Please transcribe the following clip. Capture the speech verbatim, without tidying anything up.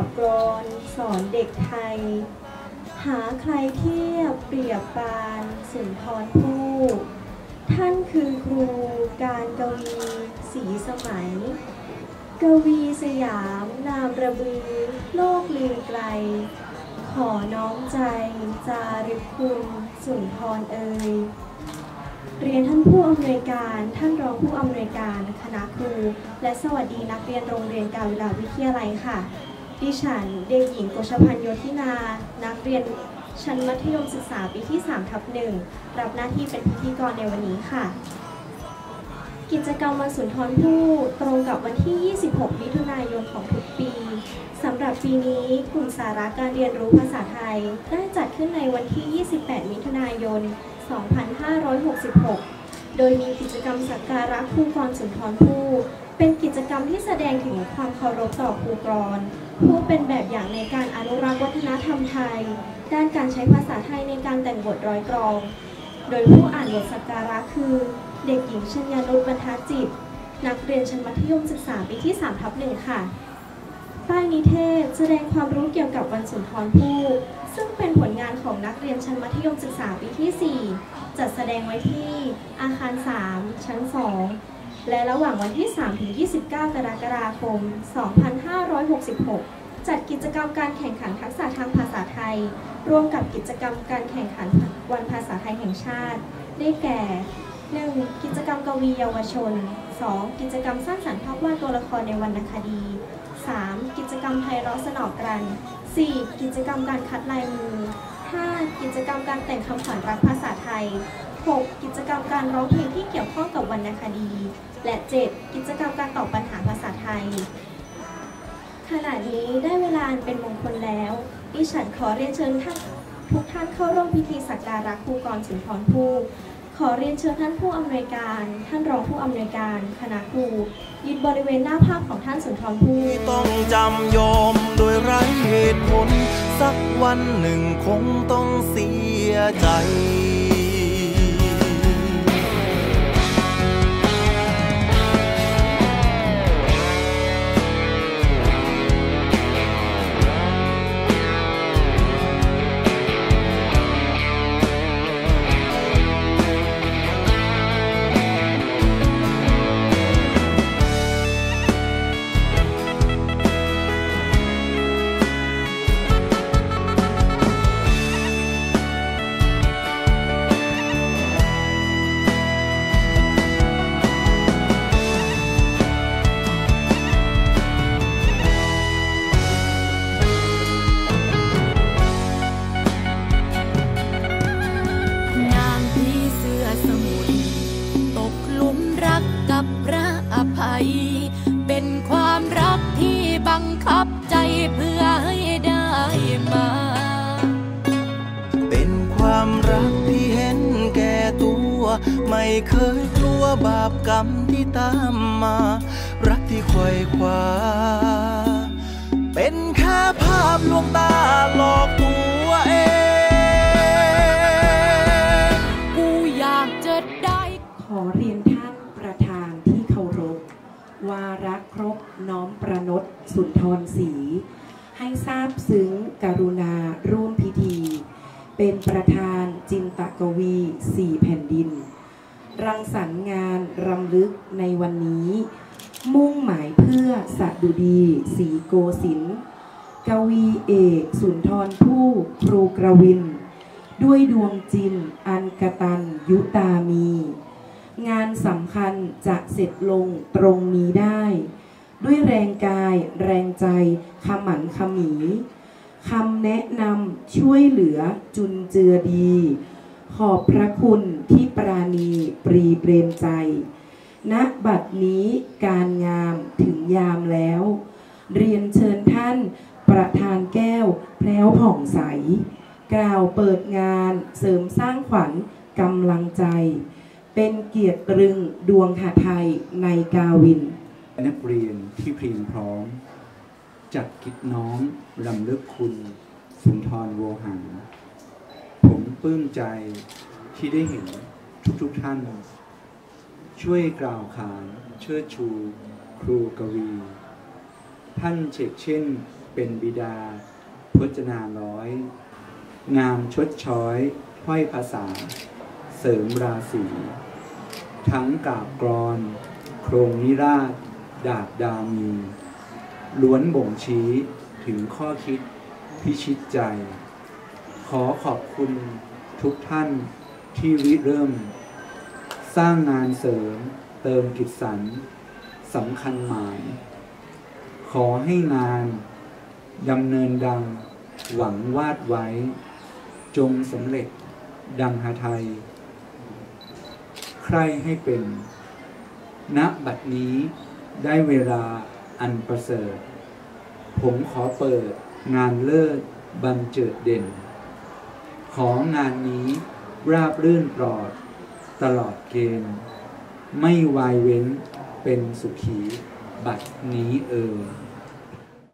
กลอนสอนเด็กไทยหาใครเทียบเปรียบปานสุนทรภู่ท่านคือครูการกวีศรีสมัยกวีสยามนามระบือโลกลือไกลขอน้อมใจจารึกคุณสุนทรเอ่ยเรียนท่านผู้อำนวยการท่านรองผู้อำนวยการคณะครูและสวัสดีนักเรียนโรงเรียนกาฬาวิทยาลัยค่ะดิฉันเด็กหญิงกฤษพันธ์โยธินานักเรียนชั้นมัธยมศึกษาปีที่สามทับหนึ่งรับหน้าที่เป็นพิธีกรในวันนี้ค่ะกิจกรรมวันสุนทรภู่ตรงกับวันที่ยี่สิบหกมิถุนายนของทุกปีสำหรับปีนี้กลุ่มสาระการเรียนรู้ภาษาไทยได้จัดขึ้นในวันที่ยี่สิบแปดมิถุนายนสองพันห้าร้อยหกสิบหกโดยมีกิจกรรมสักการะครูกรสุนทรภู่เป็นกิจกรรมที่แสดงถึงความเคารพต่อครูกรผู้เป็นแบบอย่างในการอนุรักษ์วัฒนธรรมไทยด้านการใช้ภาษาไทยในการแต่งบทร้อยกลองโดยผู้อ่านบทสักการะคือเด็กหญิงชัญญานุชบรรทัดจิตนักเรียนชั้นมัธยมศึกษาปีที่สามทับหนึ่งค่ะป้ายนิเทศแสดงความรู้เกี่ยวกับวันสุนทรภู่ซึ่งเป็นผลงานของนักเรียนชั้นมัธยมศึกษาปีที่สี่จัดแสดงไว้ที่อาคารสามชั้นสองและระหว่างวันที่สามถึงยี่สิบเก้ากรกฎาคมสองพันห้าร้อยหกสิบหกจัดกิจกรรมการแข่งขันทักษะทางภาษาไทยร่วมกับกิจกรรมการแข่งขันวันภาษาไทยแห่งชาติได้แก่ หนึ่ง. กิจกรรมกวีเยาวชน สอง. กิจกรรมสร้างสรรค์ภาพวาดตัวละครในวรรณคดี สาม. กิจกรรมไพเราะสนอกัน สี่. กิจกรรมการคัดลายมือ ห้า. กิจกรรมการแต่งคำขวัญรักภาษาไทย หก. กิจกรรมการร้องเพลงที่เกี่ยวข้องกับวรรณคดีและ เจ็ด. กิจกรรมการตอบปัญหาภาษาไทยขณะนี้ได้เวลาเป็นมงคลแล้วดิฉันขอเรียนเชิญท่านทุกท่านเข้าร่วมพิธีสักการะครูกรสุนทรภู่ขอเรียนเชิญท่านผู้อำนวยการท่านรองผู้อำนวยการคณะครูยืนบริเวณหน้าภาพของท่านสุนทรภู่ต้องจำยอมโดยไร้เหตุผลสักวันหนึ่งคงต้องเสียใจเป็นความรักที่บังคับใจเพื่อให้ได้มาเป็นความรักที่เห็นแก่ตัวไม่เคยกลัวบาปกรรมที่ตามมารักที่ไขว่คว้าเป็นแค่ภาพลวงตาหลอกตัวเองกูอยากจะได้ขอเรียนท่านประธานที่เคารพวาระครบน้อมประนตสุนทรศรีให้ทราบซึ้งกรุณาร่วมพิธีเป็นประธานจินตกวีสี่แผ่นดินรังสรรค์งานรำลึกในวันนี้มุ่งหมายเพื่อสดุดีศรีโกสินทร์กวีเอกสุนทรภู่ครูกระวินด้วยดวงจินอันกตัญยุตามีงานสำคัญจะเสร็จลงตรงนี้ได้ด้วยแรงกายแรงใจขมันขมีคำแนะนำช่วยเหลือจุนเจือดีขอบพระคุณที่ปราณีปรีเปรมใจณบัดนี้การงามถึงยามแล้วเรียนเชิญท่านประธานแก้วแพรวผ่องใสกล่าวเปิดงานเสริมสร้างขวัญกำลังใจเป็นเกียรติตรึงดวงหไทยในกาวินนักเรียนที่เพียงพร้อมจัดกิจน้อมรำลึกคุณสุนทรโวหารผมปลื้มใจที่ได้เห็นทุกๆ ท่านช่วยกล่าวขานเชิดชูครูกวีท่านเชกเช่นเป็นบิดาพจนาร้อยงามชดช้อยถ้อยภาษาเสริมราศีทั้งกาบกรอนโครงนิราศดาบดามีล้วนบ่งชี้ถึงข้อคิดพิชิตใจ ขอขอบคุณทุกท่านที่ริเริ่ม สร้างงานเสริมเติมกิจสรรสำคัญหมาย ขอให้งานดำเนินดังหวังวาดไว้ จงสำเร็จดังหทัยใครให้เป็นณบัดนี้ได้เวลาอันประเสริฐผมขอเปิดงานเลิศบันเจิดเด่น ของานนี้ราบรื่นปลอดตลอดเกณฑ์ไม่วายเว้นเป็นสุขีบัดนี้เอ่ย